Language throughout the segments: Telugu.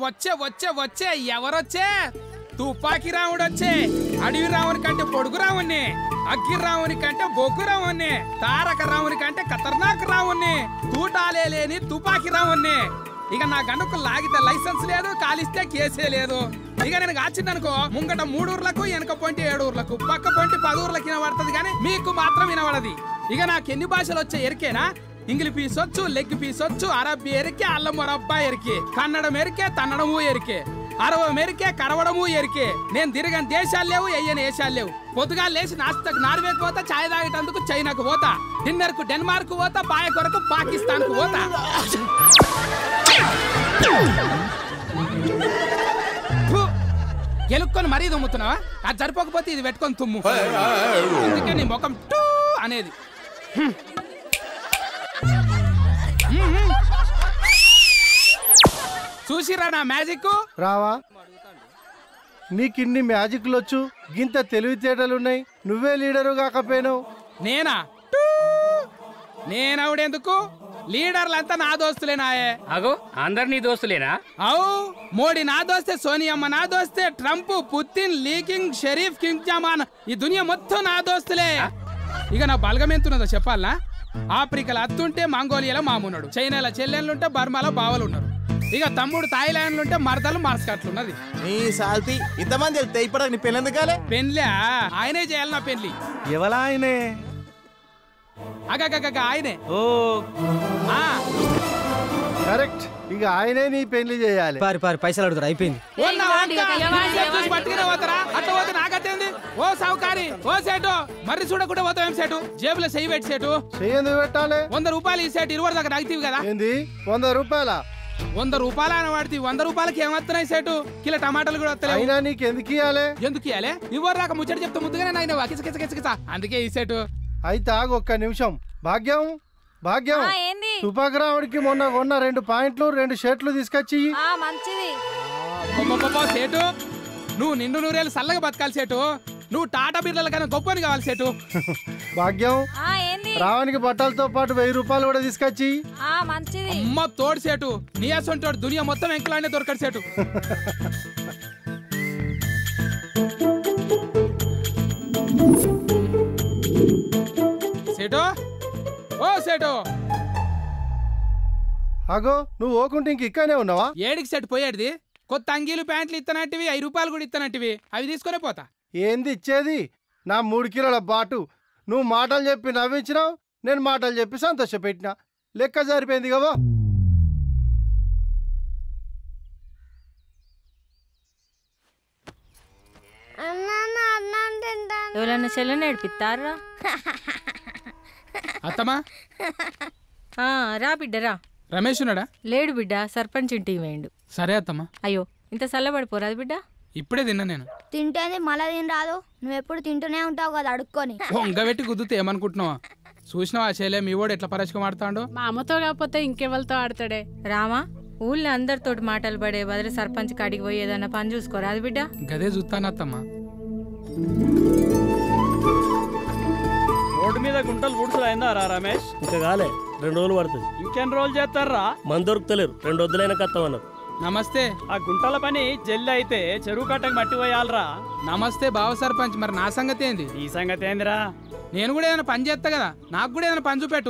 వచ్చే వచ్చే వచ్చే ఎవరొచ్చే? తుపాకి రాముడు వచ్చే. అడవి రావుని కంటే పొడుగు రావుని, అగ్గి రావుని కంటే బొగ్గు రావుని, తారక రావుని కంటే ఖతర్నాక్ రావుని, తూటాలే లేని తుపాకి రావుని. ఇక నా గనుకు లాగితే లైసెన్స్ లేదు, కాలిస్తే కేసే లేదు. ఇక నేను కాచిందనుకో ముంగట 3 ఊర్లకు, వెనక పొంటి 7 ఊర్లకు, పక్క పొంటి 10 ఊర్లకు వినబడుతుంది కానీ మీకు మాత్రం వినబడది. ఇక నాకు ఎన్ని భాషలు వచ్చే ఎరికేనా? ఇంగ్లీష్ పీస్ వచ్చు, లెగ్ పీస్ వచ్చు, అరబ్బీ ఎరికే, అల్లం మొరబ్బా ఎరికే, కన్నడం ఎరికే, తన్నడము ఎరికే, అరవం ఎరికే, కరవడము ఎరికే. నేను తిరగని దేశాలు లేవు, ఎయ్యని దేశాలు లేవు. పొద్దుగా లేచి నాస్తకు నార్వేకి పోతా, ఛాయ్ తాగేటందుకు చైనాకు పోతా, డిన్నర్ కు డెన్మార్క్ పోతా, పాయ కొరకు పాకిస్తాన్ కు పోతా. గెలుక్కొని మరీ తుమ్ముతున్నావా? అది సరిపోకపోతే ఇది పెట్టుకొని తుమ్ము. అందుకే నీ ముఖం టూ అనేది. చూసిరా నా మ్యాజిక్? రావా, నీకిన్ని మ్యాజిక్లు వచ్చు, గింత తెలివితేటలున్నాయి, నువ్వే లీడరు కాకపోయినావు. నేనా? నేనవుడెందుకు? లీడర్లంతా నా దోస్తులేనాయే. అగో అందరు నీ దోస్తులేనా? అవు, మోడీ నా దోస్తే, సోనియమ్మ నా దోస్తే, ట్రంప్, పుతిన్, లీకింగ్, షరీఫ్, కింగ్ జమాన్, ఈ దునియా మొత్తం నా దోస్తులే. ఇక నా బలగం ఎంతున్నదో చెప్పాలనా? ఆఫ్రికాలో అత్తుంటే మంగోలియాలో మామూన్నాడు, చైనాలో చెల్లెళ్ళుంటే బర్మాలో బావలు ఉన్నారు, ఇక తమ్ముడు థాయిలాండ్ ఉంటే మరదలు మార్స్కట్లున్నది. ఇంతమంది వెళ్తే ఇప్పుడు నీ పెళ్ళి ఎందుకాలే? పెళ్ళా? ఆయనే చేయాలి నా పెళ్లి. ఎవలా ఆయనే? అగగగగ ఆయనే. ఓ కరెక్ట్, ఇక ఆయనే నీ పెళ్లి చేయాలి. పారి పారి పైసలు అడుగుతారు, అయిపోయింది. అట్లా పోతే నాకట్టేంది? ఓ సావుకారి, ఓ సేటు, మర్రి చూడకుండా పోతాం. ఏం సేటు? జేబులో చెయ్యి పెట్టి సేటు. చెయ్యి పెట్టాలి. 100 రూపాయలు ఈ సేటు 20 దాకా నగితీవి కదా. ఏంది 100 రూపాయల? 100 రూపాయలు అని వాడితే 100 రూపాయలకి ఏమవుతున్నాయి సేటు? కిలో టమాటాలు కూడా వస్తలేవు. అయినా నీకు ఎందుకు ఇవ్వాలి? ఎందుకు ఇవ్వాలి? ఇవ్వరు రాక ముచ్చట చెప్తా ముద్దుగానే నాయన కిచకిచకిచకిచ. అందుకే ఈ సేటు. అయితే ఆగు ఒక్క నిమిషం. భాగ్యం, భాగ్యం, తుపాకరావుడికి మొన్న కొన్న 2 పాయింట్లు 2 షర్ట్లు తీసుకొచ్చి. సేటు, నువ్వు నిండు నూరేళ్ళు సల్లగా బతకాలి సేటు. నువ్వు టాటా బిర్ల కన్నా గొప్పని కావాలి సేటు. భాగ్యం, రావణికి బట్టలతో పాటు 1000 రూపాయలు కూడా తీసుకొచ్చి. అమ్మ తోడు సేటు, నీ అసొంటోడు దునియా మొత్తం ఎంకలానే దొరకడు సేటు. సేటు, ఓ సేటు. అగో నువ్వు ఓకుంటే ఇంక ఇక్కడనే ఉన్నావా? ఏడికి సెట్ పోయేది? కొత్త అంగీలు ప్యాంట్లు ఇత్తనట్టివి, 5 రూపాయలు కూడా ఇత్తనట్టివి, అవి తీసుకునే పోతా. ఏంది ఇచ్చేది? నా 3 కిలోల బాటు. నువ్వు మాటలు చెప్పి నవ్వించినావు, నేను మాటలు చెప్పి సంతోషపెట్టినా. లెక్క సరిపోయింది కదా. ఎవరన్నా చెల్లె నేర్పిస్తారా? అత్తమ్మా రా బిడ్డ రా. రమేష్ ఉన్నాడా? లేడు బిడ్డ, సర్పంచ్ ఇంటికి వేయండు. సరే అత్తమ్మా. అయ్యో ఇంత చల్లబడిపోరాదు బిడ్డ. ఇప్పుడే తిన్నా నేను. తింటేది మళ్ళా తిని రాదు, నువ్వు ఎప్పుడు తింటూనే ఉంటావు కదా అడుక్కొని. పెట్టి కుదిరితే ఏమనుకుంటున్నావా? చూసినావా చెల్లె మీ వాడు ఎట్లా పరిచయం ఆడతాడు? మా అమ్మతో కాకపోతే ఇంకెవరితో ఆడతాడే? రామా, ఊళ్ళో అందరితోటి మాటలు పడే బదులు సర్పంచ్ కాడికి పోయి ఏదన్నా పని చూసుకోరాదు బిడ్డ. గదే చూస్తాను అత్తమ్మా. రోడ్డు మీద గుంటలు గుడుసులు అయిందా రా రమేష్? ఇంకా కాలే, 2 రోజులు పడుతుంది. ఇంకెన్ని రోజులు చేస్తారా? మంది దొరుకుతలేరు, 2 వద్దులైనా కత్తమన్నారు. నమస్తే. ఆ గుంటల పని జల్లి అయితే చెరువు కట్టకు మట్టి పోయాలరా. నమస్తే బావ సర్పంచ్. మరి నా సంగతి ఏంది? ఈ సంగతి ఏందిరా? నేను కూడా ఏదైనా పని చేస్తా కదా, నాకు కూడా ఏదైనా పని చూపెట్టు.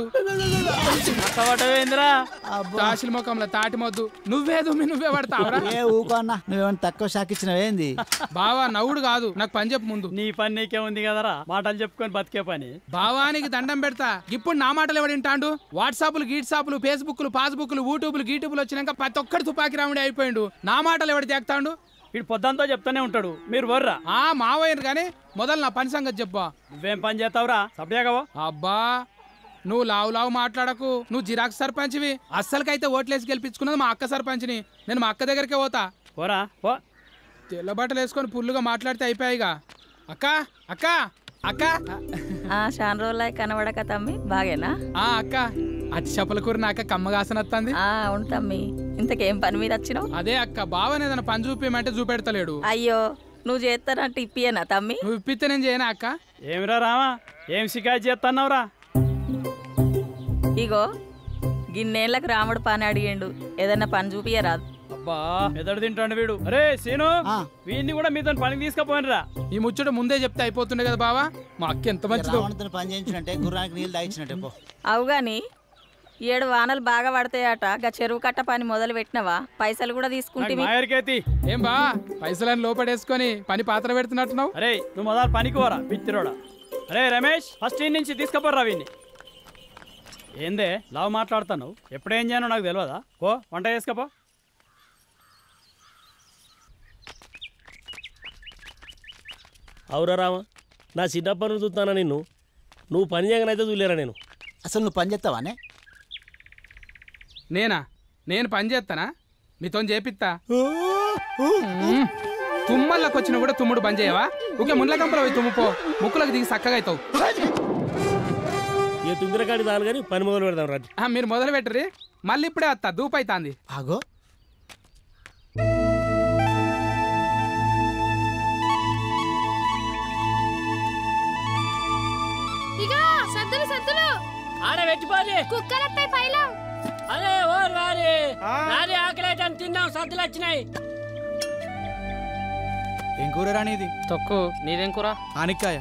తాసిల ముఖంలో తాటి మొద్దు, నువ్వే దుమ్మి నువ్వే పడతావురా. ఊకన్నా, నువ్వేమన్నా తక్కువ షాక్ ఇచ్చినవేంది? బావా నవ్వుడు కాదు, నాకు పని చెప్పు ముందు. నీ పని నీకే ఉంది కదరా, మాటలు చెప్పుకొని బతికే పని. బావానికి దండం పెడతా. ఇప్పుడు నా మాటలు ఎవడింటాడు? వాట్సాప్లు గీట్సాప్లు ఫేస్బుక్లు పాస్బుక్లు యూట్యూబ్లు గీట్యూబ్లు వచ్చినాక ప్రతి ఒక్కటి తుపాకి రాముడే అయిపోయిండు. నా మాటలు ఎవడు తేక్తాడు? వీడు పొద్దంతా చెప్తానే ఉంటాడు, మీరు వర్రా. మావయ్యను కానీ మొదలు నా పని సంగతి చెప్పా. నువ్వేం పని చేస్తావురా? సభ్యాగవో. అబ్బా నువ్వు లావు మాట్లాడకు. నువ్వు జిరాక్స్ సర్పంచ్వి. అస్సలకైతే ఓట్లేసి గెలిపించుకున్నది మా అక్క సర్పంచ్ని. నేను మా అక్క దగ్గరికే పోతా. పోరా పో. తెల్ల బట్టలు వేసుకొని పుల్లుగా మాట్లాడితే అయిపోయాయిగా. అక్క అక్క అక్క. చాలా రోజులు కనబడక తమ్మి, బాగేనా? అక్క అతి చేపల కూర నాక కమ్మగాసనత్తంది. అవును తమ్మి, ఇంతకేం పని మీద వచ్చినావు? అదే అక్క, బావని ఏదైనా పని చూపించమంటే చూపెడతలేడు. అయ్యో నువ్వు చేస్తానంటే ఇప్పియేనా తమ్మి? నువ్వు ఇప్పితే నేను చేయనా అక్క? ఏమిరా రామా, ఏం షికాయత్ చేస్తున్నావురా? ఇగో గిన్నేళ్ళకి రాముడు పని అడిగిండు, ఏదన్నా పని చూపియరాదు. అబ్బా మెదడు తింటాడు వీడు. అరే సీను, వీడిని కూడా మీతో పనికి తీసుకుపోయినరా. ఈ ముచ్చట ముందే చెప్తే అయిపోతుండే కదా బావా. మా అక్క ఎంత మంచిదో. పని చేయించినట్టే గుర్రానికి నీళ్ళు దాయించినట్టే పో. అవుగాని 7 వానలు బాగా పడతాయట. గా చెరువు కట్ట పని మొదలు పెట్టినవా? పైసలు కూడా తీసుకుంటే ఏం బా పైసలని లోపడేసుకొని పని పాత్ర పెడుతున్నట్టున్నావు. అరే నువ్వు మొదలు పనికి పోరా పిచ్చిరోడా. అరే రమేష్, ఫస్ట్ ఈ నుంచి తీసుకుపోరా వీడిని. ఏందే లావు మాట్లాడుతాను? ఎప్పుడేం చేయను నాకు తెలియదా? ఓ వంట చేసుకపో. అవురా రామా, నా చిన్నప్పటి నుంచి చూస్తానా నిన్ను. నువ్వు పని చేయగానైతే చూలేరా నేను. అసలు నువ్వు పని చేస్తావానే? నేను పని చేస్తానా? మీతో చేపిస్తా. తుమ్మల్లోకి వచ్చిన కూడా తుమ్ముడు పని చేయవా? ఓకే, ముండ్ల కంపలో పోయి తుమ్ముపో. ముక్కులకు దిగి చక్కగా అవుతావు. ఏ తుంగిరకాడి చాలు కానీ పని మొదలు పెడదాం రాజు. మీరు మొదలు పెట్టరు, మళ్ళీ ఇప్పుడే వస్తా. దూపైతాంది. ఆగో పెట్టిపోయి కుక్కలపై పైలం. అరే ఓ రారి రారి, ఆకలేటని తిన్నాం, సద్దులు వచ్చినాయి. ఏం కూర రానిది? తొక్కు. నీదేం కూర? ఆనిక్కాయ.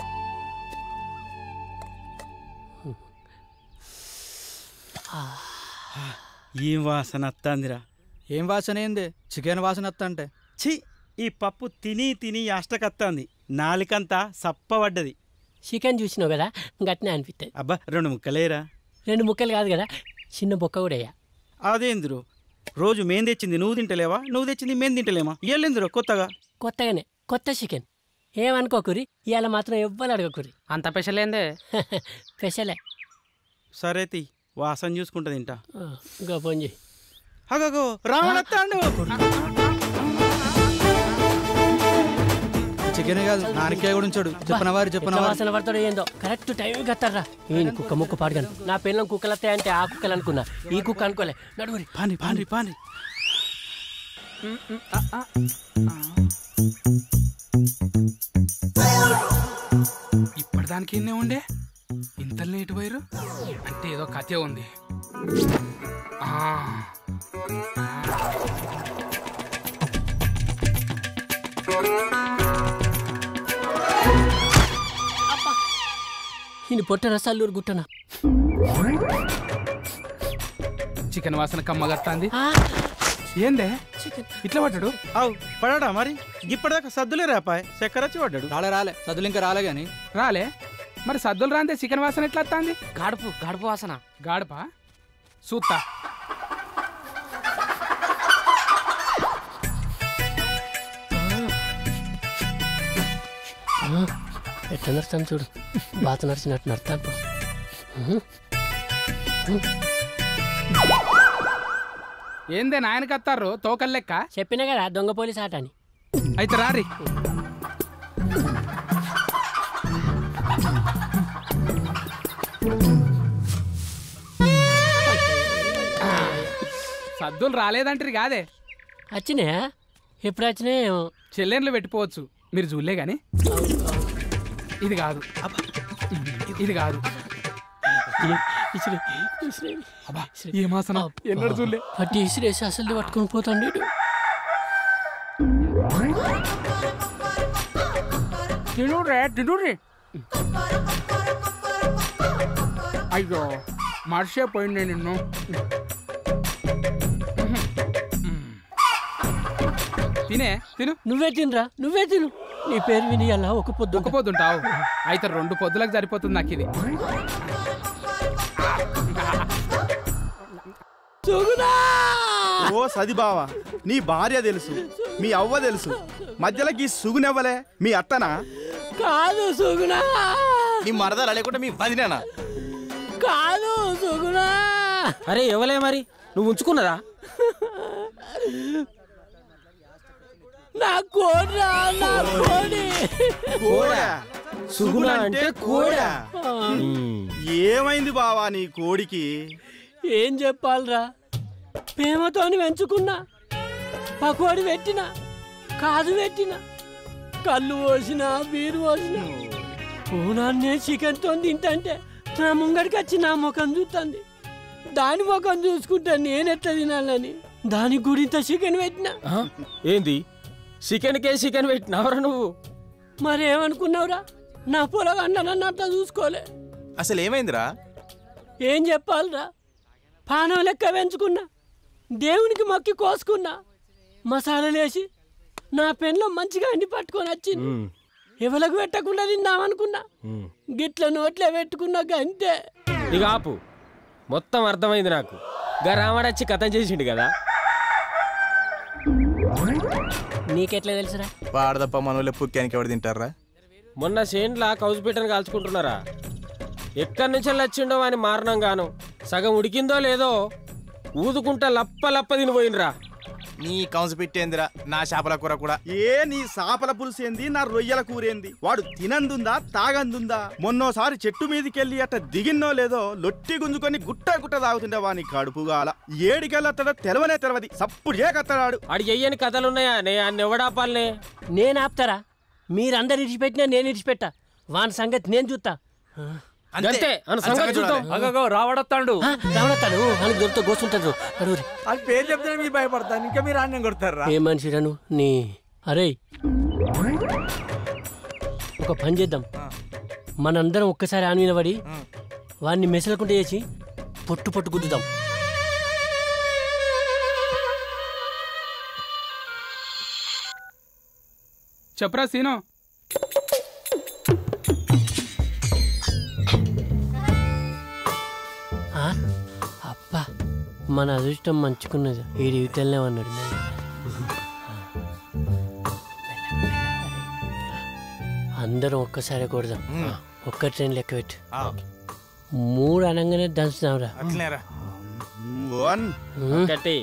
ఏం వాసన వస్తుందిరా. ఏం వాసన ఏంది? చికెన్ వాసన వస్తంటే. ఛీ, ఈ పప్పు తిని తిని అష్టకత్తాంది. నాలికంతా సప్పబడ్డది. చికెన్ చూసినావు కదా, గట్టినే అనిపిస్తుంది. అబ్బా 2 ముక్కలేరా? 2 ముక్కలు కాదు కదా, చిన్న బొక్క కూడా అయ్యా. అదేందురు రోజు మేం తెచ్చింది నువ్వు తింటలేవా? నువ్వు తెచ్చింది మేం తింటలేమా? ఏళ్ళెందురు కొత్తగానే కొత్త చికెన్. ఏమనుకోకురి, ఇవాళ మాత్రం ఎవ్వరు అడగకురి. అంత స్పెషల్ ఏందే? స్పెషలే. సరే తీ, వాసన చూసుకుంటా తింటా. ఇంకా ఫోన్ చేయి. అగో రావణత్తాండు. చికెన్ కాదు, నానికాయ కూడా ఉంచాడు. చెప్పిన వాసన పడతాడు ఏందో. కరెక్ట్ టైం కత్తారా. ఈయన కుక్క ముక్క పాడగాను. నా పిల్లలు కుక్కలు వస్తాయంటే ఆ కుక్కలు అనుకున్నా, ఈ కుక్క అనుకోలే. నడుగురి పాని పాని పాని. ఇప్పటిదానికి ఎన్నే ఉండే, ఇంత లేట్ పోయారు అంటే ఏదో కథే ఉంది. ఈయన పొట్ట రసాలు గుట్టనా. చికెన్ వాసన కమ్మగత్తాంది. ఏందే ఇట్లా పడ్డాడు? అవు పడాడా మరి? ఇప్పటిదాకా సద్దులే రాపాయ్, చక్కెర వచ్చి పడ్డాడు. రాలే సద్దులు ఇంకా రాలే గాని. రాలే మరి సద్దులు రాందే చికెన్ వాసన ఎట్లా వస్తుంది? గాడుపు వాసన. గాడపా సూత్తా. ఎట్లా నడుస్తాను చూడు, బాత నడిచినట్టు నడతాను. ఏందే నాయనకి వస్తారు తోకల్ లెక్క? చెప్పినా కదా దొంగ పోలీస్ ఆట అని. అయితే రారి. సద్దులు రాలేదంటారు కాదే? వచ్చినాయా? ఎప్పుడు వచ్చినాయో. చెల్లెన్లు పెట్టిపోవచ్చు, మీరు చూడలే గాని. ఇది కాదు, ఇది కాదు. ఏ మాసన ఎన్నడు చూడలే. పట్టి ఇసిరేసి అసలు పట్టుకొని పోతాండి. తినురే. అయ్యో మర్చిపోయింది నిన్ను. తిను. నువ్వే తిను. నీ పేరు విని అలా ఒక పొద్దుంటావు. అయితే 2 పొద్దులకు సరిపోతుంది నాకు ఇది. ఓ సది బావా, నీ భార్య తెలుసు, మీ అవ్వ తెలుసు, మధ్యలో ఈ సుగునెవ్వలే మీ అత్తనా? కాదు సుగునా. నీ మరదలు లేకుంటే మీ వదినేనా? కాదు సుగునా. అరే ఎవలే మరి, నువ్వు ఉంచుకున్నదా? నా కోడా, నా కోడి. సుగుణ అంటే కోడా? ఏమైంది బావా నీ కోడికి? ఏం చెప్పాలరా, ప్రేమతోని పెంచుకున్నా. పకోడి పెట్టినా, కాదు పెట్టినా, కళ్ళు పోసినా, బీరు పోసినా. పూనాన్నే చికెన్తో తింటే నా ముంగడికి వచ్చి నా ముఖం చూస్తుంది. దాని ముఖం చూసుకుంటా నేనెట్లా తినాలని దానికి కూడా ఇంత చికెన్ పెట్టినా. ఏంది చికెన్కే చికెన్ పెట్టినావరా నువ్వు? మరేమనుకున్నావురా? నా పొలగన్న నన్ను అట్లా చూసుకోలే. అసలు ఏమైందిరా? ఏం చెప్పాలిరా, పానం లెక్క పెంచుకున్నా, దేవునికి మొక్కి కోసుకున్నా, మసాలాలేసి నా పెన్లో మంచిగా అండి పట్టుకొని వచ్చింది. ఎవరికి పెట్టకుండా తిందామనుకున్నా, గిట్ల నోట్లే పెట్టుకున్నా అంతే. ఇక ఆపు, మొత్తం అర్థమైంది నాకు. గా రామడచ్చి కథం చేసిండు కదా. నీకెట్లా తెలుసురా? వాడదప్ప మనోళ్ళే పుక్కానికి ఎవరు తింటారా? మొన్న చేన్లా కౌజుపీటను కాల్చుకుంటున్నారా? ఎక్కడి నుంచి వచ్చిండో అని మారణం గాను సగం ఉడికిందో లేదో ఊదుకుంటా లప్ప లప్ప తినిపోయినరా. నీ కౌన్స్ పెట్టేందిరా నా చేపల కూర కూడా. ఏ నీ చేపల పులుసేంది, నా రొయ్యల కూరేంది? వాడు తినందుందా తాగందుందా? మొన్నోసారి చెట్టు మీదకెళ్ళి అట్ట దిగిన్నో లేదో లొట్టి గుంజుకొని గుట్ట గుట్ట తాగుతుండే వాని కడుపుగాల. ఏడికెళ్ళత్తడో తెలవనే తెలవది, సప్పుడు చేయకత్తడాడు. అడి చెయ్యని కథలున్నాయా? అన్ని ఎవడాపాలనే? నేను ఆపుతారా? మీరందరు ఇడిచిపెట్టినా నేను ఇడిచిపెట్టా. వాని సంగతి నేను చూస్తా. అంతే సంగతి చూద్దాం. రావడతాడు అని దొరికితే గోసుంటారు. అది పేరు చెప్తే మీరు భయపడతాను, ఇంకా మీరు ఆన్యం కొడతారా? ఏ మనిషిరాను నీ. అరే ఒక పని చేద్దాం, మనందరం ఒక్కసారి ఆని మీద పడి వాడిని మెసలకుంటే చేసి పొట్టు పొట్టు గుద్దుదాం. చెప్పరా సీను? అబ్బా మన అదృష్టం మంచుకున్నది. ఈ రీతిలోనే అన్నాడు. అందరం ఒక్కసారి కొడదాం. ఒక్క ట్రైన్ లెక్క పెట్టు. 3 అనగానే దంచుదాంరా. 1 2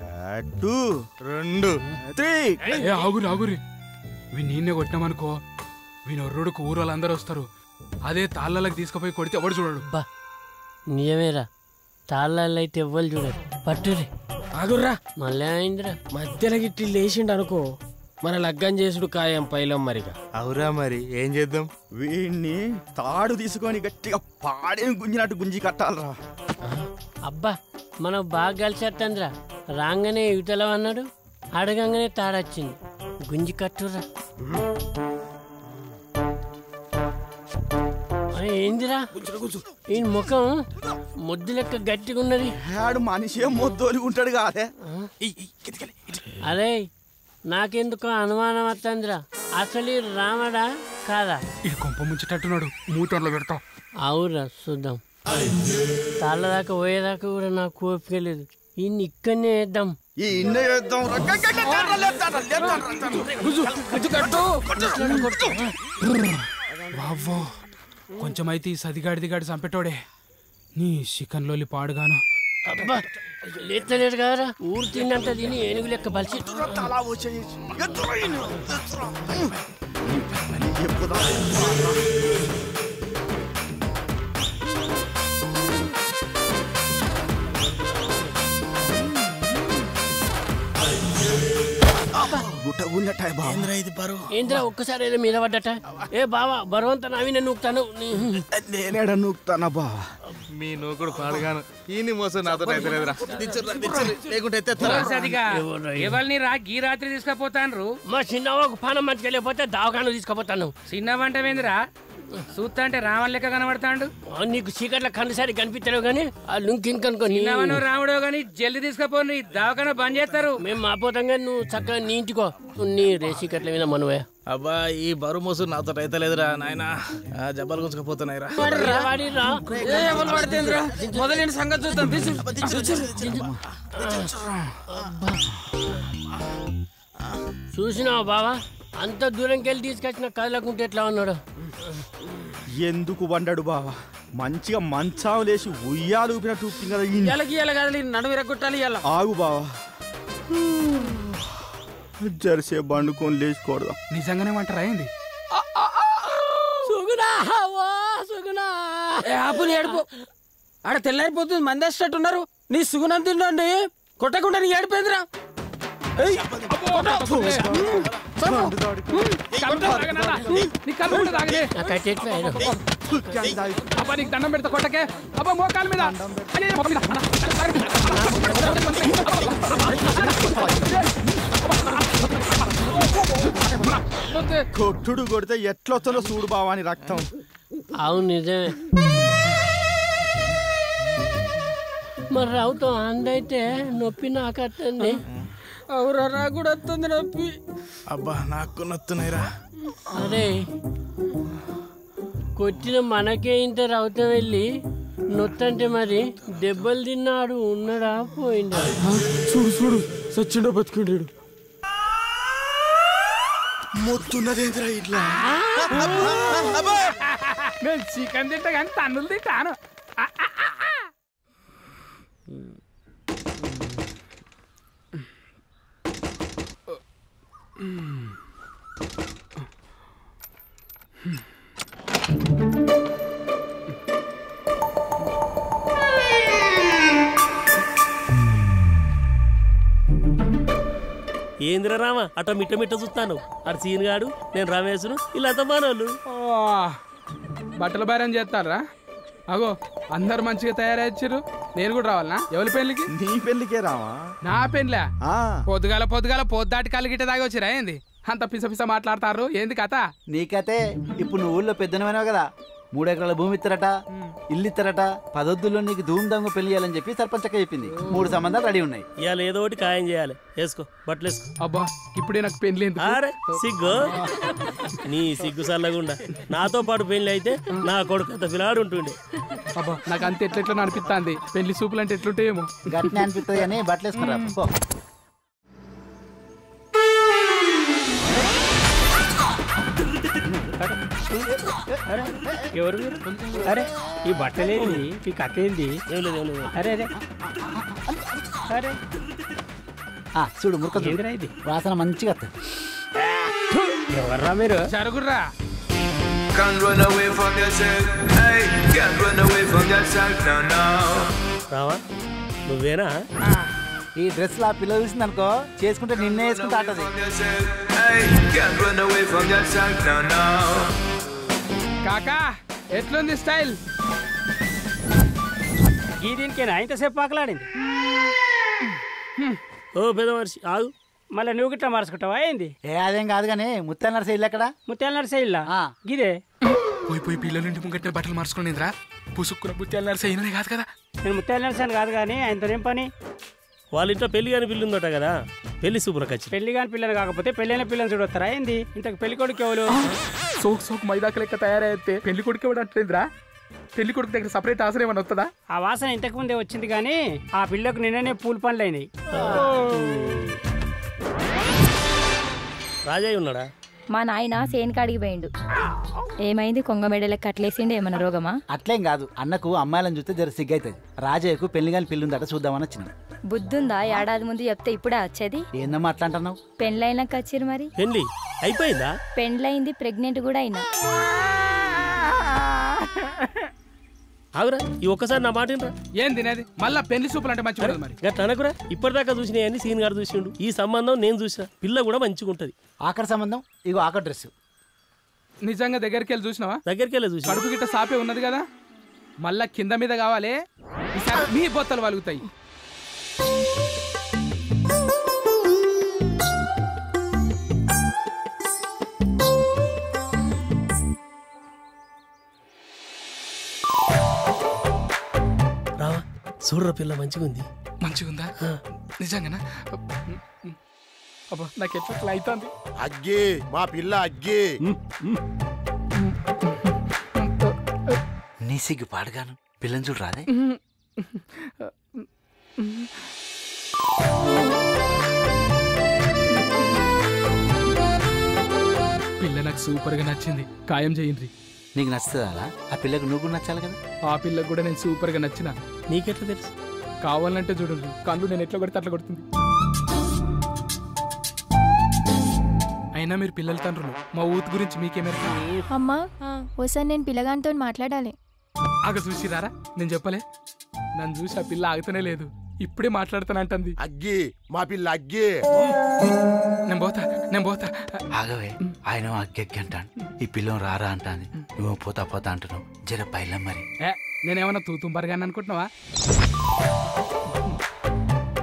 2 3. ఆగురి వీ నిన్నే కొట్టినామనుకో, వీనొర్రుడుకు ఊరు వాళ్ళందరూ వస్తారు. అదే తాళ్ళకి తీసుకుపోయి కొడితే ఎవడు చూడడు. బా నిజమేరా, తాళ్ళల్లో అయితే ఎవ్వరు చూడరు. పట్టురే. ఆగుర్రా, మళ్ళీ అయిందిరా. మధ్యలో గిట్టి లేచిండు అనుకో, మన లగ్గం చేసుడు ఖాయం పైలం. మరిగా అవురా, మరి ఏం చేద్దాం? వీడిని తాడు తీసుకొని గట్టిగా పాడేమి గుంజినట్టు గుంజి కట్టాలరా. అబ్బా మనం బాగా కలిసేస్తుందిరా. రాగానే యువతలో అన్నాడు, అడగంగానే తాడొచ్చింది. గుంజి కట్టురా. ఏందిరా ఈ ముఖం ముద్దు లెక్క గట్టిగా ఉన్నది. మనిషే మొద్దోలి ఉంటాడు కాదే. అరే నాకెందుకో అనుమానం వస్తుందిరా. అసలు రామడా కాదా? ఇది కొంప ముంచేటట్టున్నాడు. మూటర్లో పెడతా. అవురా చూద్దాం. తాళ్ళ దాకా పోయేదాకా కూడా నాకు ఓపిక లేదు. ఇన్ని ఇక్కడనే వేద్దాం. వావ్వో, కొంచెం అయితే ఈ సదిగాడి దిగాడి చంపెట్టోడే. నీ చికెన్ లోలి పాడుగాను. అబ్బా లేతలేడు కదరా. ఊరు తిన్నంత తిని ఏనుగు లెక్క బలిసి ఏంద్రా ఒక్కసారి ఏదో మీద పడ్డట. ఏ బావా బరువంతా నవీన నూకుతాను. నేనేడ నూకుతానా బావా? మీ నూకుడు పాడుగాను. ఈ మోసం నాతో ఎవరిని రా గీ రాత్రి తీసుకుపోతాను. మా చిన్నవ్వకు పానం మంచిగా వెళ్ళిపోతే దావకాను తీసుకుపోతాను. చిన్నవంటమేందిరా? చూస్తా అంటే రావణ లెక్క కనబడతాడు. నీకు చీకట్ల కన్నుసారి కనిపించలేవు గానీ ఆ లుంకింకనుకో రాముడో గానీ జల్ది తీసుకుపోయి దవాఖాన బంద్ చేస్తారు. మేము మాపోతాం కానీ నువ్వు చక్కగా నీ ఇంటికో. నీ రేసీకట్ల మీద మనవే. అబ్బా ఈ బరువు మోసు నాతో అయితే లేదురా నాయన. జబ్బలు గుంజుకుపోతున్నాయిరా. మొదలైన సంగతి చూద్దాం. చూసినావా బావా, అంత దూరంకి వెళ్ళి తీసుకొచ్చిన కదలకుంటే ఎట్లా ఉన్నాడు? ఎందుకు వండాడు బావా? మంచిగా మంచాలు లేచి ఉయ్యాలు ఊపినట్టు ఊపింది కదా. నడుము విరగొట్టాలి. ఆగు బావా, జెర్సీ బండుకొని లేచికూడదాం. నిజంగానే వంటరా ఏంది? ఆపుని ఏడుపు. ఆడ తెల్లారిపోతుంది, మంది వేసేటట్టున్నారు. నీ సుగుణం తిండి కొట్టకుండా నీ ఏడిపోయిందిరా. అబ్బా నీకు దండం పెడతా కొట్టకే. అబ్బా మోకాల మీద కొట్టుడు కొడితే ఎట్లొస్తుందో చూడు బావాని రక్తం. అవును నిజమే. మరి రావుతాం అందైతే నొప్పి నాకత్తుంది. అవురా నాకు కూడా వస్తుంది నొప్పి. అబ్బా నాకు నొత్తున్నాయిరా. అరే కొట్టిన మనకే ఇంత రౌతం వెళ్ళి నొత్తంటే మరి దెబ్బలు తిన్నాడు ఉన్నాడా పోయిందా? చూడు చూడు సచ్చిండో బతుకుండాడు. మొత్తున్నదేంద్రా ఇట్లా? నేను చికెన్ తింటా కానీ తన్నులు తింటాను. ఏందిరా రామా అట్ట మిట్ట మిట్ట చూస్తాను. అటు సీన్ గాడు నేను రమేష్ను వీళ్ళంతా మనోళ్ళు. బట్టల బేరం చేస్తారా? అగో అందరు మంచిగా తయారయ్యారు. నేను కూడా రావాలనా? ఎవరి పెళ్లికి? నీ పెళ్లికే రావా? నా పెళ్లా? పొద్దుగాల పొద్దాటి కాలు గిట్ట దాగా వచ్చిరా ఏంది? అంత పిస పిస మాట్లాడతారు ఏంది కథ? నీ కథే. ఇప్పుడు నువ్వు ఊళ్ళో పెద్దనమైనావు కదా, 3 ఎకరాల భూమి ఇస్తారట, ఇల్లు ఇస్తారట, 10 వద్దుల్లో నీకు ధూమ్ధాంగా పెళ్లి చేయాలని చెప్పి సర్పంచ్ అక్క చెప్పింది. 3 సంబంధాలు రెడీ ఉన్నాయి. ఇవాళ ఏదో ఒకటి ఖాయం చేయాలి. వేసుకో బట్టలు వేసుకో. అబ్బా ఇప్పుడే నాకు పెళ్లి. అరే సిగ్గు నీ సిగ్గు సల్లగుండా. నాతో పాటు పెళ్లి అయితే నా కొడుకు అంత పిల్లాడు ఉంటుండే. అబ్బా నాకు అంత ఎట్లా అనిపిస్తుంది. పెళ్లి సూపులు అంటే ఎట్లుంటాయేమో. గట్టినే అనిపిస్తుంది అని బట్టలు వేసుకురా. ఎవరు? అరే ఈ బట్టలేంది? ఈ కథ ఏంది? అరే అరే అరే చూడు మురక ఇది వాసన మంచిగా వస్తుంది. ఎవర్రా మీరు? జరుగుర్రా. రావా నువ్వేనా? ఈ డ్రెస్ లా పిల్ల చూసింది అనుకో, చేసుకుంటే నిన్నే వేసుకుంటా అంటది. కాకా ఎట్లుంది స్టైల్? ఈ దీనికేనా ఇంతసేపు పాకలాడింది? ఓ పెద్ద మనిషి ఆగు. మళ్ళీ నువ్వు గిట్లా మార్చుకుంటావా ఏంది? అదేం కాదు కానీ ముత్యాల నర్సే ఇల్లు ఎక్కడ? ముత్యాల నర్సే ఇల్లా? గిదే పోయి పిల్లలుంటి ముంగట్టే బట్టలు మార్చుకునేదిరా. పుసుక్కున ముత్యాల నర్సే అయిననే కాదు కదా. నేను ముత్యాల నర్సే అని కాదు కానీ ఆయనతో ఏం పని? వాళ్ళ ఇంట్లో పెళ్లి కాని పిల్లి ఉందట కదా, పెళ్లి సూపర్కి వచ్చి. పెళ్లి కాని పిల్లని కాకపోతే పెళ్ళైన పిల్లని చూడొస్తారా ఏంది? ఇంతకు పెళ్లి కొడుకు ఎవరు? సోకు మైదాక లెక్క తయారైతే పెళ్లి కొడుకు ఎవడు అంటుందిరా? పెళ్లి కొడుకు దగ్గర సపరేట్ ఆసన ఏమన్నా వస్తుందా? ఆ వాసన ఇంతకు ముందే వచ్చింది కానీ ఆ పిల్లకు నిన్ననే పూల పనులు అయినాయి. రాజయ్య ఉన్నాడా? మా నాయన సేను కాడికి పోయిండు. ఏమైంది? కొంగ మెడలకు కట్లేసిండు. ఏమన్నా రోగమా? అట్లేం కాదు, అన్నకు అమ్మాయిలను చూస్తే జర సిగ్గైతుంది. రాజయ్యకు పెళ్లి కాని పిల్లి ఉందట, చూద్దామని వచ్చింది. బుద్ధుందా? ఏడాది ముందు చెప్తే ఇప్పుడే వచ్చేది. ఏందమ్మా అట్లా అంటున్నావు? పెండ్లైనాక వచ్చిరు మరి. పెళ్లి అయిపోయిందా? పెండ్లైంది, ప్రెగ్నెంట్ కూడా అయినా. ఆగురా ఈ ఒక్కసారి నా మాట ఏం తినేది? మళ్ళా పెళ్లి సూపులు అంటే మంచిగా మరి. గట్లా అనకురా. ఇప్పటిదాకా చూసినాయని సీన్ గారు చూసిండు. ఈ సంబంధం నేను చూసిన. పిల్ల కూడా మంచిగా ఉంటది. ఆఖరి సంబంధం ఇగో ఆఖరి డ్రెస్. నిజంగా దగ్గరికి వెళ్ళి చూసినావా? దగ్గరికి వెళ్ళి చూసి కడుపు గిట్ట సాపే ఉన్నది కదా. మళ్ళా కింద మీద కావాలి. ఈసారి మీ బొత్తలు వలుగుతాయి. రావా చూడరా పిల్ల మంచిగా ఉంది. మంచిగుందా? నిజంగానా? అబ్బా నాకు ఎట్లా అవుతుంది. అగ్గి మా పిల్ల అగ్గి. నీ సిగ్గు పాడగాను పిల్లని చూడు రాదే. పిల్ల నాకు సూపర్ గా నచ్చింది. ఖాయం చేయండి. నీకు నచ్చుతుంది అలా? ఆ పిల్లకు నువ్వు కూడా నచ్చాలి కదా. ఆ పిల్లకు కూడా నేను సూపర్ గా నచ్చిన. నీకెట్లా తెలుసు? కావాలంటే చూడండి, కళ్ళు నేను ఎట్లా కొడితే అట్లా కొడుతుంది. అయినా మీరు పిల్లల తండ్రులు, మా ఊత్ గురించి మీకేమైనా? అమ్మా ఒకసారి నేను పిల్లగానితో మాట్లాడాలి. ఆగ చూసిరారా? నేను చెప్పలే? నన్ను చూసి ఆ పిల్ల ఆగుతూనే లేదు. ఇప్పుడే మాట్లాడుతానంటుంది. అగ్గి మా పిల్ల అగ్గి. నేను పోతా. ఆగవే, ఆయన అగ్గి అగ్గి అంటాను, ఈ పిల్లం రారా అంటాను, నువ్వు పోతా అంటున్నావు. జర పైలం మరి. నేనేమన్నా తూతుంబరగాని అనుకుంటున్నావా?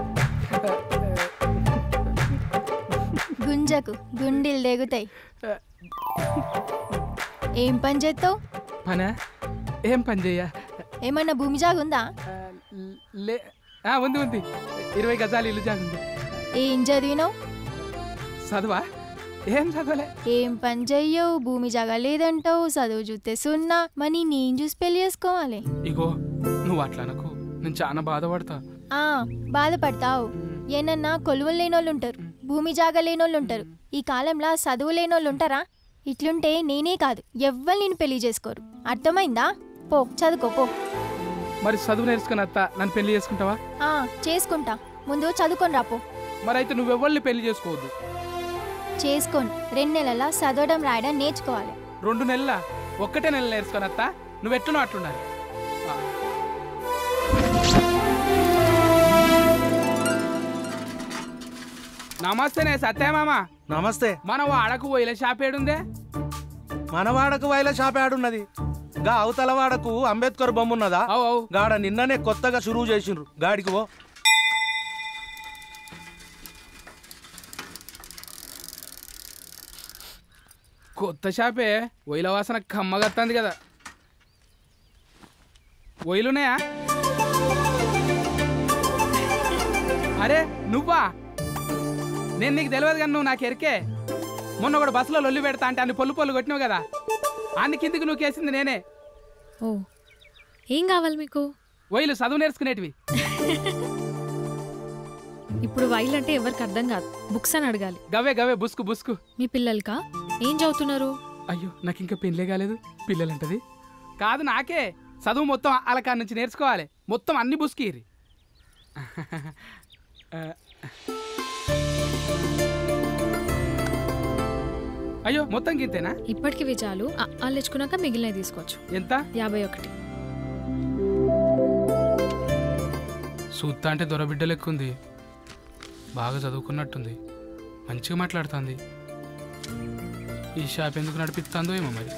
గుంజకు గుండీలు దిగుతాయి. ఏం పని చేస్తావు? పనా? ఏం పని చెయ్య? ఏమన్నా భూమి జాగుందా? లే ఉంది ఉంది, 20 గజాలు ఇల్లు జాగుంది. ఏం చదివినావు? చదువా? ఏం చదవలే. ఏం పని చెయ్యవు, భూమి జాగా లేదంటావు, చదువు చూస్తే సున్నా, మరి నేను చూసి పెళ్లి చేసుకోవాలి. ఇగో నువ్వు అట్లా అనకు, నేను చాలా బాధపడతా. బాధపడతావు? ఏనన్నా కొలువులు లేనోళ్ళు ఉంటారు, భూమి జాగా లేనోళ్ళు ఉంటారు. ఈ కాలంలో చదువు లేనోళ్ళు ఉంటారా? ఇట్లుంటే నేనే కాదు ఎవ్వరు నేను పెళ్లి చేసుకోరు. అర్థమైందా? పో చదువుకో పో. మరి చదువు నేర్చుకుని అత్త నన్ను పెళ్లి చేసుకుంటావా? చేసుకుంటా, ముందు చదువుకొని రాపో. మరి అయితే నువ్వెవ్వరిని పెళ్లి చేసుకోవద్దు. చేసుకోను, 2 నెలల చదవడం రాయడం నేర్చుకోవాలి. 2 నెలల? ఒక్కటే నెల నేర్చుకొని అత్త, నువ్వెట్లునో అట్లుండాలి. నమస్తేనే సత్యమామ. నమస్తే. మన వాడకు వైల షాప్ ఏడుందే? మన వాడకు వైల షాప్ ఏడున్నది? గా అవతల వాడకు అంబేద్కర్ బొమ్మ ఉన్నదా? గాడ నిన్ననే కొత్తగా షురూ చేసిండ్రు, గాడికి పో. కొత్త షాపే, వైల వాసన కమ్మగత్తంది కదా. వైలున్నాయా? అరే నువ్వా? నేను నీకు తెలియదు కానీ నువ్వు నాకు ఎరికే. మొన్న ఒకటి బస్సులో లొల్లి పెడతా అంటే అన్ని పొల్లు కొట్టినావు కదా, అన్ని కిందికి నువ్వు కేసింది నేనే. ఓ, ఏం కావాలి మీకు? వైలు చదువు నేర్చుకునేటివి. ఇప్పుడు వైల్ అంటే ఎవరికి అర్థం కాదు, బుక్స్ అని అడగాలి. గవే బుస్కు బుస్కు. మీ పిల్లలకా? ఏం చదువుతున్నారు? అయ్యో నాకు ఇంకా పెళ్ళే కాలేదు, పిల్లలంటది. కాదు నాకే, చదువు మొత్తం అలకా నుంచి నేర్చుకోవాలి, మొత్తం అన్ని బుస్కీరి. అయ్యో మొత్తం గింతేనా? ఇప్పటికి చాలు, వాళ్ళు తెచ్చుకున్నాక మిగిలినవి తీసుకోవచ్చు. ఎంత? 51. సూత్తా అంటే దొరబిడ్డ లెక్కుంది, బాగా చదువుకున్నట్టుంది, మంచిగా మాట్లాడుతుంది. ఈ షాప్ ఎందుకు నడిపిస్తుందో ఏమో మరి.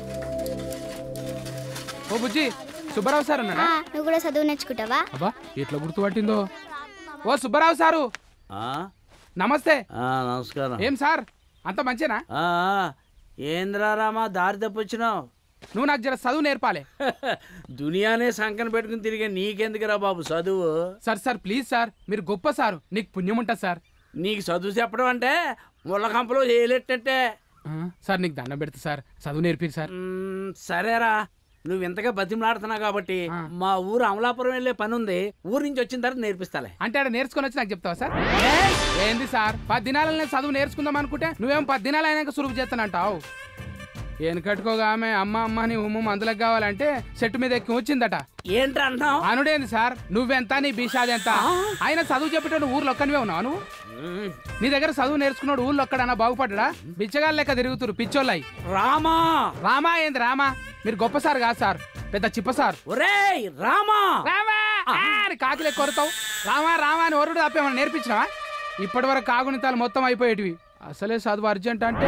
ఓ బుజ్జి, సుబ్బారావు సార్ అన్నాడా? నువ్వు కూడా చదువు నేర్చుకుంటావా? అబ్బా ఎట్లా గుర్తుపట్టిందో. ఓ సుబ్బారావు సారు నమస్తే. నమస్కారం. ఏం సార్ అంత మంచినా? ఏంద్రా రామా దారి తప్పొచ్చినావు? నువ్వు నాకు జర చదువు నేర్పాలి. దునియానే సంకన పెట్టుకుని తిరిగే నీకెందుకురా బాబు చదువు? సార్ ప్లీజ్ సార్, మీరు గొప్ప సారు, నీకు పుణ్యం ఉంటుంది సార్. నీకు చదువు చెప్పడం అంటే ముళ్ళకంపలో చేయలేటంటే. సార్ నీకు దండం పెడతా సార్, చదువు నేర్పిరు సార్. సరేరా, నువ్వు ఇంతగా బతిమలాడుతున్నావు కాబట్టి మా ఊరు అమలాపురం వెళ్ళే పని ఉంది, ఊరు నుంచి వచ్చిన తర్వాత నేర్పిస్తాలే. అంటే ఆడ నేర్చుకొని వచ్చి నాకు చెప్తావా సార్? ఏంది సార్ 10 దినాలనే చదువు నేర్చుకుందాం అనుకుంటే నువ్వేం 10 దినాలు అయినాక సురువు చేస్తానంటావు. ఏను కట్టుకోగా ఆమె అమ్మ అని మందులకు కావాలంటే చెట్టు మీద ఎక్కి వచ్చిందట. ఏంట్రా అంటావు? అనుడేంది సార్, నువ్వెంత నీ బీషాది ఎంత? ఆయన చదువు చెప్పేటోడు ఊర్లో ఒక్కనివే ఉన్నావు నువ్వు? నీ దగ్గర చదువు నేర్చుకున్నాడు ఊర్లో ఒక్కడన్నా బాగుపడ్డా? బిచ్చగాళ్ళు లెక్క తిరుగుతురు పిచ్చోళ్ళయి. రామా ఏంది రామా? మీరు గొప్ప సార్ కాదు సార్, పెద్ద చిప్ప సార్. ఒరేయ్ రామా కాకులే కొరతావు. రామా అని ఒరుడు తప్పేమన్నా నేర్పించినావా? ఇప్పటి వరకు కాగునితాలు మొత్తం అయిపోయేటివి, అసలే చదువు అర్జెంట్ అంటే.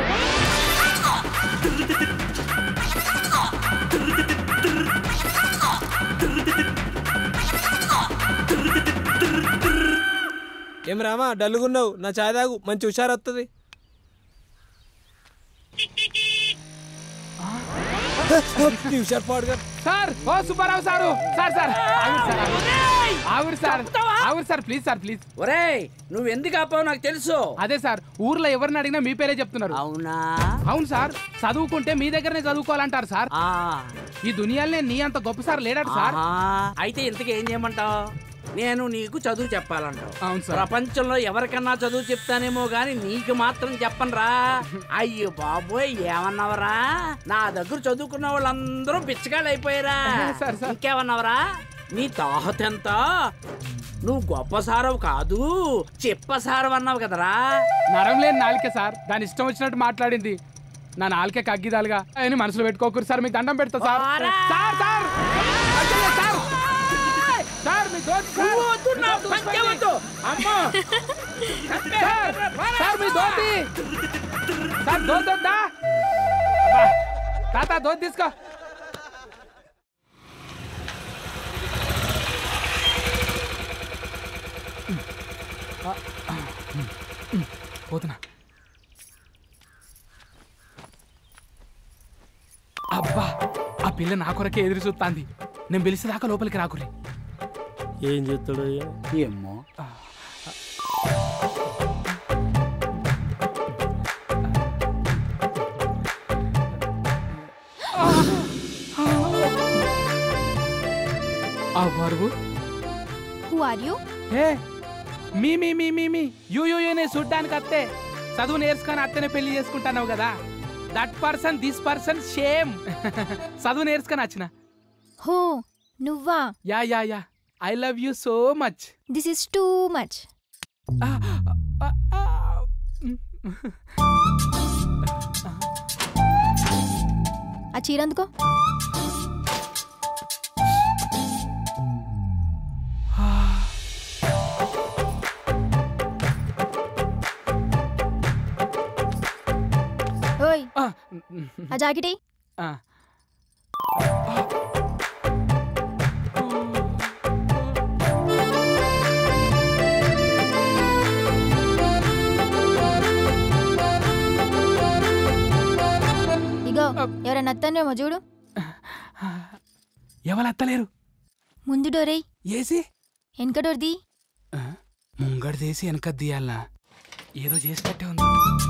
ఏం రామా డల్లుగున్నావు? నా చాయ్ తాగు, మంచి హుషారు వస్తుంది. సార్ ఓ సుబ్బారావు సారు, సార్ ఆవురు సార్ ప్లీజ్ సార్ ప్లీజ్. ఒరేయ్ నువ్వు ఎందుకు ఆపావు నాకు తెలుసు. అదే సార్, ఊర్లో ఎవరిని అడిగినా మీ పేరే చెప్తున్నారు. అవునా? అవును సార్, చదువుకుంటే మీ దగ్గరనే చదువుకోవాలంటారు సార్. ఈ దునియాలనే నీ అంత గొప్ప సార్ లేడాడు సార్. అయితే ఇంతకీ ఏం చేయమంటావు? నేను నీకు చదువు చెప్పాలంటావు. అవును సార్. ప్రపంచంలో ఎవరికన్నా చదువు చెప్తానేమో గాని నీకు మాత్రం చెప్పనురా. అయ్యో బాబోయ్ ఏమన్నావరా? నా దగ్గర చదువుకున్న వాళ్ళందరూ బిచ్చగాళ్ళు అయిపోయారా? ఇంకేమన్నావరా? నీ తాహత ఎంత? నువ్వు గొప్ప సారవు కాదు చెప్ప సారవు అన్నావు కదరా. నరం లేని నాలికే సార్, దాని ఇష్టం వచ్చినట్టు మాట్లాడింది. నా నాలికే కగ్గిదాలుగా అని మనసులో పెట్టుకోకూరు సార్, మీకు దండం పెడతా సార్. సార్ సార్ సార్ మీ దోస్త్ సార్ మీ దోతి సార్ దోద్దా తాత దోత్ తీసుకో. పోతున్నా. పిల్ల నా కొరకే ఎదురు చూస్తాంది. నేను పిలిచేదాకా లోపలికి రాకురి. ఏం చేస్తాడు ఏమో. Who are you? మీ యూనే చూడ్డానికి అత్తే చదువు నేర్చుకొని అత్తనే పెళ్లి చేసుకుంటున్నావు కదా. That person this person same. చదువు నేర్చుకొని వచ్చిన. హో నువ్వా? Yeah I love you so much. This is too much. ఆ చీర అందుకో. ఓయ్ ఆ జాకెట్ ఇగో ఎవరైనా అత్తనేమో చూడు. ఎవరు అత్తలేరు. ముందు డోరై ఏసి వెనక డోర్ది. ముంగడు చేసి వెనక తీయాలనా? ఏదో చేసినట్టే ఉంది.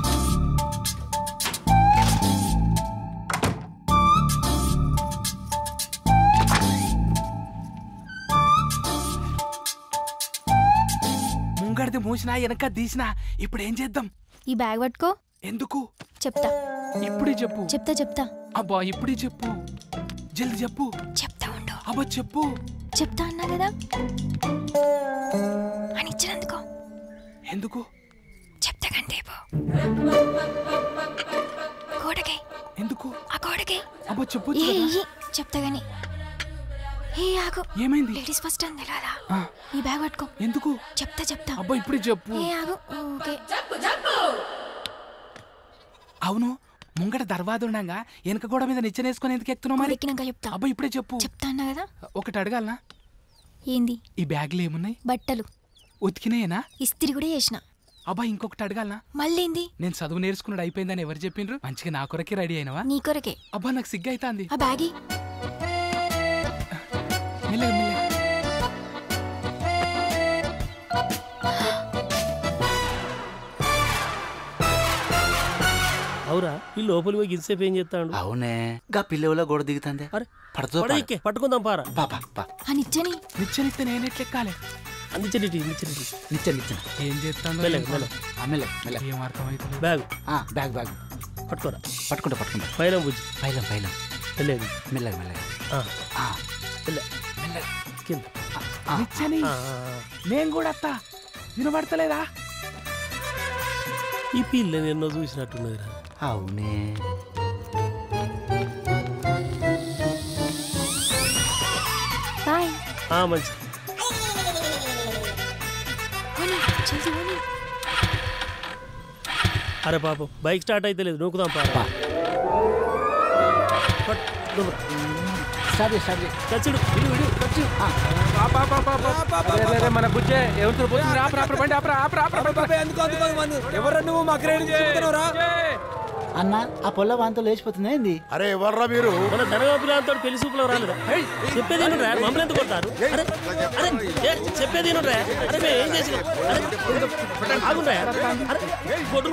ముంగడిది మూసినా వెనక తీసినా. ఇప్పుడు ఏం చేద్దాం? ఈ బ్యాగ్ పట్టుకో. ఎందుకు? చెప్తా. ఇప్పుడే చెప్పు. చెప్తా. అబ్బా ఇప్పుడే చెప్పు. జల్ది చెప్పు. చెప్తా ఉండు. అబ్బా చెప్పు. చెప్తా అన్నా కదా అని ఇచ్చినందుకో. ఎందుకు? చెప్తా కంటే గోడకి. ఎందుకు? ఆ గోడకి. అబ్బా చెప్పు. చెప్తా గాని. ఏ ఆగు. ఏమైంది? లేడీస్ ఫస్ట్ అని తెలాలా? ఈ బ్యాగ్ పట్టుకో. ఎందుకు? చెప్తా. అబ్బా ఇప్పుడే చెప్పు. ఏ ఆగు. ఓకే. అవును ముంగట దర్వాదుండగా వెనక గోడ మీద నిచ్చెనేసుకొని ఎందుకు ఎక్కుతున్నావు మరి? ఎక్కినాక చెప్తా. అబ్బా ఇప్పుడే చెప్పు. చెప్తా అన్నా కదా. ఒకటి అడగాలనా? ఏంది? ఈ బ్యాగ్లో ఏమున్నాయి? బట్టలు. ఉతికినాయేనా? ఇస్త్రీ కూడా చేసిన. అబ్బా ఇంకొకటి అడగాలనా? మళ్ళీంది? నేను చదువు నేర్చుకున్నాడు అయిపోయిందని ఎవరు చెప్పిండ్రు? మంచిగా నా కొరకే రెడీ అయినవా? నీ కొరకే. అబ్బా నాకు సిగ్గు అవుతుంది. ఆ బ్యాగి మెల్లగా. అవురా ఈ లోపలి పోయి గిరిసేపు ఏం చేస్తాడు? అవునే గా పిల్లవులో గోడ దిగుతాందే. పడకే పట్టుకుందాం పారా. నిచ్చనిస్తే నేను ఎట్లెక్కాలి? నిచ్చెన ఏం చేస్తాను? ఏం అర్థమవుతుంది? బ్యాగ్ పట్టుకోరా. పట్టుకుంటా. పైలం బుజ్జి. పైలం వెళ్ళేది మెల్లగా. నిచ్చని నేను కూడా అత్త. వినబడతలేదా? ఈ పిల్లని ఎన్నో చూసినట్టున్నదిరా. అవునే మంచి. అరే పాపం బైక్ స్టార్ట్ అయితే లేదు. నూకుదాం పారా. మన బుజ్జే ఎవరితో పోతుంది? ఎవరు నువ్వు మా అన్న ఆ పొల్ల వాంతో లేచిపోతుంది ఏంది? అరే ఎవర్రా మీరు? మన ధనవాపిలాంతో పెళ్లి సూపులో రాలేదా? చెప్పేది మమ్మల్ని ఎందుకు కొడతారు? చెప్పేది అరే మేము ఏం చేసినాం? కొట్టులు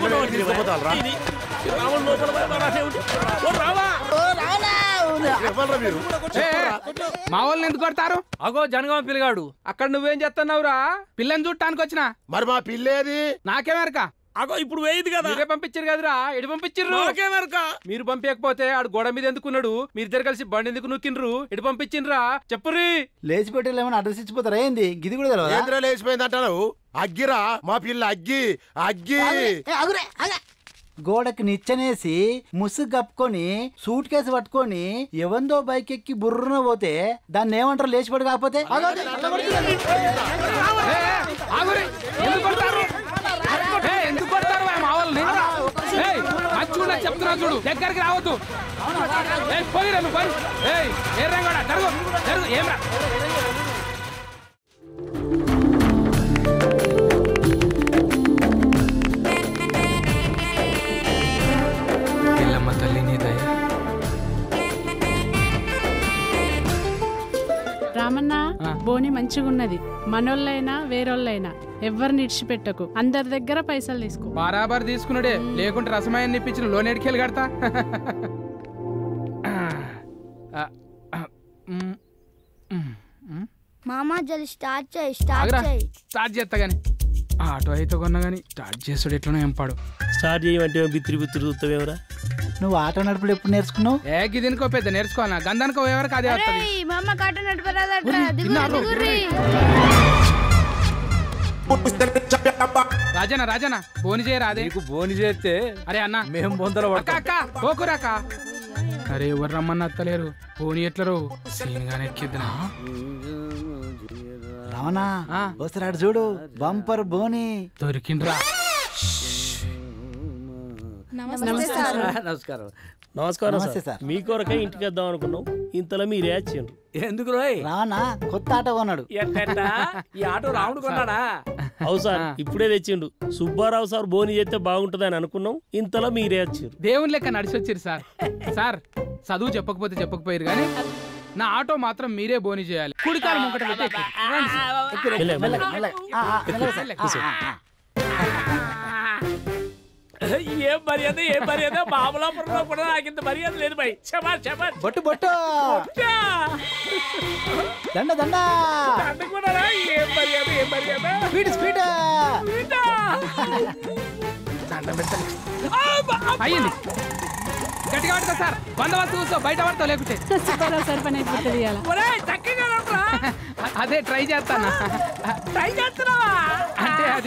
మా వాళ్ళని ఎందుకు కొడతారు? అగో జనగామ పిల్లగాడు. అక్కడ నువ్వేం చేస్తున్నావురా? పిల్లని చూడటానికి వచ్చిన. మరి మా పిల్లేది? నాకేమెరక. అగో ఇప్పుడు వేయదు కదా. మీరే పంపించారు కదరా. ఎటు పంపించారు? మీరు పంపించకపోతే ఆడు గోడ మీద ఎందుకున్నాడు? మీరిద్దరు కలిసి బండి ఎందుకు నొక్కిండ్రు? ఎటు పంపించిండ్రా చెప్పుర్రి. లేచిపెట్టేలా ఏమైనా అడ్రస్ ఇచ్చిపోతారా ఏంది? గిది కూడా తెలియదా? లేచిపోయింది అంటారు. అగ్గిరా మా పిల్ల. అగ్గి గోడకి నిచ్చెనేసి ముసుగు కప్పుకొని సూట్ కేసు పట్టుకొని ఎవందో బైక్ ఎక్కి బుర్రున పోతే దాన్ని ఏమంటారు? లేచిపడి కాకపోతే ఎందుకు కొడతారు మా వాళ్ళని? చెప్తున్నా చూడు, దగ్గరికి రావద్దు. పోయిరా నువ్వు పోయి. ఏర్రా జరుగు ఏమ్రా. ఎల్లమ్మ తల్లి నీ దయ. బోని మంచిగున్నది. మనోళ్ళైనా వేరోళ్ళైనా ఎవరిని ఇడిచిపెట్టకు. అందరి దగ్గర పైసలు తీసుకో. బరాబర్ తీసుకున్నాడే, లేకుంటే రసమాయన్ని ఇప్పించిన లోన్ ఎడికెళ్ళి కడతా. మామా జల్ది స్టార్ట్ చేస్తా గానీ ఆటో అయితే కొన్నా గానీ స్టార్ట్ చేస్తాడు ఎట్లనో ఎంపాడు. స్టార్ట్ చేయమంటే బిత్తిరి బిత్తిరి చూస్తావేమరా? నువ్వు ఆటో నడుపుడు ఎప్పుడు నేర్చుకున్నావు? దీనికో పెద్ద నేర్చుకోవాలా, గంధానికో ఎవరికి అదే వస్తుంది. రాజనా బోని చేయరా? అదే బోని చేస్తే అరే అన్న మేము బొందల పోకురాక. అరే ఎవరు రమ్మన్న అత్తలేరు, బోని ఎట్లరు సీన్ గానే ఎక్కిద్దా. రావనా వస్తాడు చూడు, బంపర్ బోని దొరికిండ్రా. నమస్కారం. నమస్కారం సార్. మీ కొరకే ఇంటికి వద్దాం అనుకున్నాం, ఇంతలో మీరే వచ్చిండ్రు. ఎందుకు రోయ్? రావనా కొత్త ఆటో కొన్నాడు. ఈ ఆటో రాముడు కొన్నాడా? అవు సార్, ఇప్పుడే తెచ్చిండు. సుబ్బారావు సార్ బోని చేస్తే బాగుంటది అని అనుకున్నాం, ఇంతలో మీరే వచ్చిండ్రు. దేవుని లెక్క నడిచి వచ్చిరు సార్. సార్ చదువు చెప్పకపోతే చెప్పకపోయారు కానీ నా ఆటో మాత్రం మీరే బోని చేయాలి. కుడికాలు ముంకట పెట్టి ఏం మర్యాద మామూలాపురంలో కూడా నాకు ఇంత మర్యాద లేదు భయ్. బొట్టు బొట్టు దండ దండ ఏం మర్యాద స్పీడ్ అయ్యింది. గట్టిగా పడతా సార్, బందోబస్తు కూర్చో, బయట పడతావు లేకుంటే. అదే ట్రై చేస్తానా? అంటే అది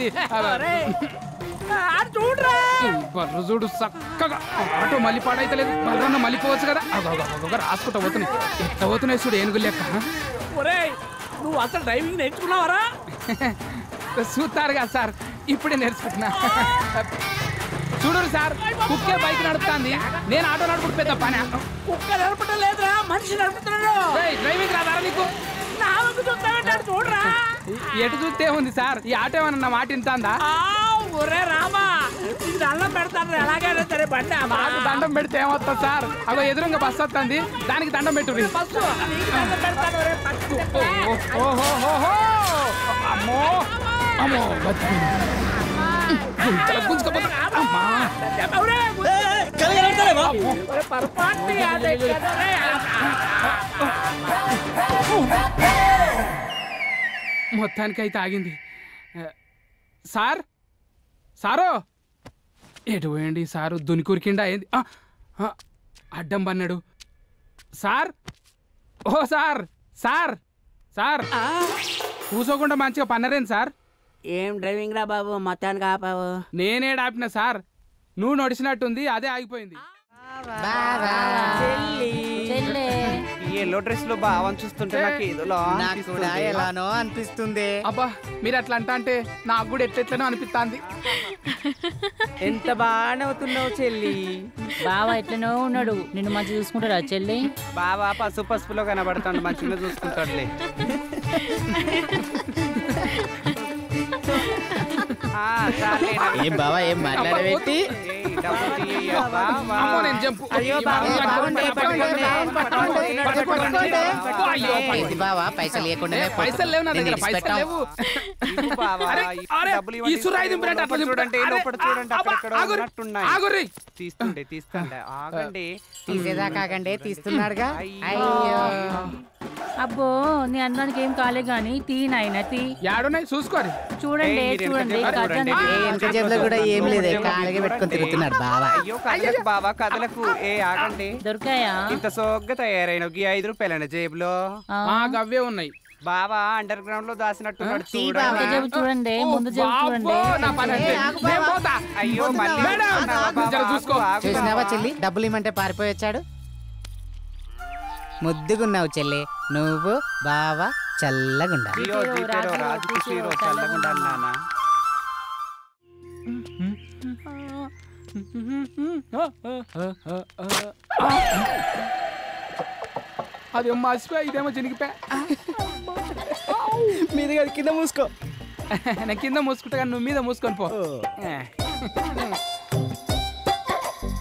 బర్రు చూడు చక్కగా ఆటో మళ్ళీ పాడైతే లేదు. బర్రన్న మళ్ళీ పోవచ్చు కదా. రాసుకుంటా పోతున్నాయి, ఎట్లా పోతున్నాయి చూడు ఏనుగు లెక్క. నువ్వు అసలు డ్రైవింగ్ నేర్చుకున్నావరా? చూస్తారు కదా సార్, ఇప్పుడే నేర్చుకుంటున్నా. చూడరు సార్, కుక్కే బైక్ నడుపుతాంది, నేను ఆటో నడుపుడు పెద్ద పని. కుక్క నడపడం లేదురా, మనిషి నడుపుతున్నాడు. డ్రైవింగ్ రాదా నీకు? చూడరా ఎటు చూస్తే ఉంది సార్, ఈ ఆటో ఏమన్నా మాట ఇంతందా? ఒరే రామా, దండం పెడతాను ఎలాగైనా సరే బండి. మాకు దండం పెడితే ఏమవుతుంది సార్? అగో ఎదురుగా బస్సు వస్తుంది, దానికి దండం పెట్టు. అమ్మో అమ్మో మొత్తానికి అయితే ఆగింది. సార్ సారో ఎటు పోయండి సారు? దునికురికిండా ఏంది? అడ్డం పన్నాడు సార్. ఓ సార్ సార్ సార్ కూసోకుండా మంచిగా పన్నరేంది సార్? ఏం డ్రైవింగ్ రా బాబు, మొత్తానికి ఆపావు? నేనే ఆపిన సార్, నువ్వు నడిచినట్టుంది అదే ఆగిపోయింది. ఎల్లో డ్రెస్ లో బావని చూస్తుంటే నాకు ఎలానో అనిపిస్తుంది. అబ్బా మీరు అట్లా అంటే నాకు కూడా ఎట్లెట్లనో అనిపిస్తుంది. ఎంత బాగా నవ్వుతున్నావు చెల్లి. బావా ఎట్లనో ఉన్నాడు, నిన్ను మంచి చూసుకుంటాడా చెల్లి? బావా పసుపులో కనబడతాడు, మంచిగా చూసుకుంటాడులే. ఏం బావా ఏం మాట్లాడబెట్టి బావా పైసలు లేకుండా పైసలు లేవు నా దగ్గర, పైసలు లేవు. తీసేదాకాగండి తీస్తున్నాడుగా. అబ్బో నీ అన్నానికి ఏం కాలే గాని తీ నాయన తీ. యాడున్నాయి చూసుకోరు, చూడండి చూడండి. జేబులో కూడా ఏం లేదు, కాళ్ళకి పెట్టుకొని తిరుగుతున్నాడు బావా. బావా కథలకు ఏ ఆగండి. దొరికాయా? ఇంత సోగ్గా తయారైన 5 రూపాయల జేబులో అవే ఉన్నాయి. బావా అండర్ గ్రౌండ్ లో దాచినట్టున్నాడు. చూడండి ముందు చూడండి. అయ్యో చూసినావా చెల్లి, డబ్బులు ఇమ్మంటే పారిపోయి వచ్చాడు. ముద్దుగున్నావు చెల్లి, నువ్వు బావా చల్లగుండా. అదేమో మర్చిపోయా, ఇదేమో చినిగిపోయా. మీద కింద మూసుకో. నేను కింద మూసుకుంటా కానీ నువ్వు మీద మూసుకొని పో.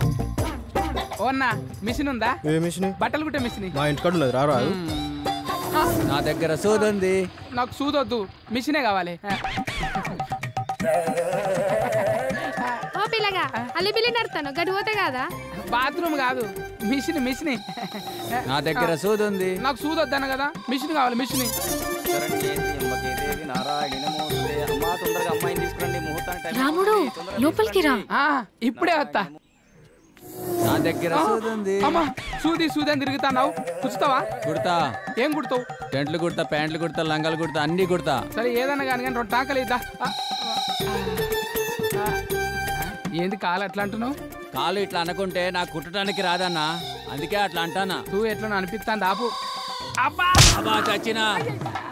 ఓ అన్న మిషన్ ఉందా? ఏ మిషన్? బట్టలు కుట్టే మిషన్ మా ఇంటికాడ ఉన్నది, రారా. నా దగ్గర సూదుంది. నాకు సూదొద్దు, మిషనే కావాలి. ఓ పిల్లగా అల్లిబిల్లి నడతాను గడి పోతే కాదా? బాత్రూమ్ కాదు, మిషన్. నా దగ్గర సూదుంది. నాకు సూదొద్దాను కదా, మిషన్ కావాలి, మిషన్. రాముడు లోపలికి రా. ఇప్పుడే వస్తా. నా దగ్గర సూదుంది. అమ్మా సూది అని తిరుగుతావు, కుచుతావా? కుడతా. ఏం కుడతావు? టెంట్లు కుడతా, ప్యాంట్లు కుడతా, లంగాలు కుడతా, అన్ని కుడతా. సరే ఏదన్నా కానీ 2 టాకలు ఇద్దా. ఏంది కాలు అట్లా అంటున్నావు? కాలు ఇట్లా అనుకుంటే నాకు కుట్టడానికి రాదన్నా, అందుకే అట్లా అంటానా. నువ్వు ఎట్లా అనిపిస్తాను ఆపు. అబ్బా చచ్చినా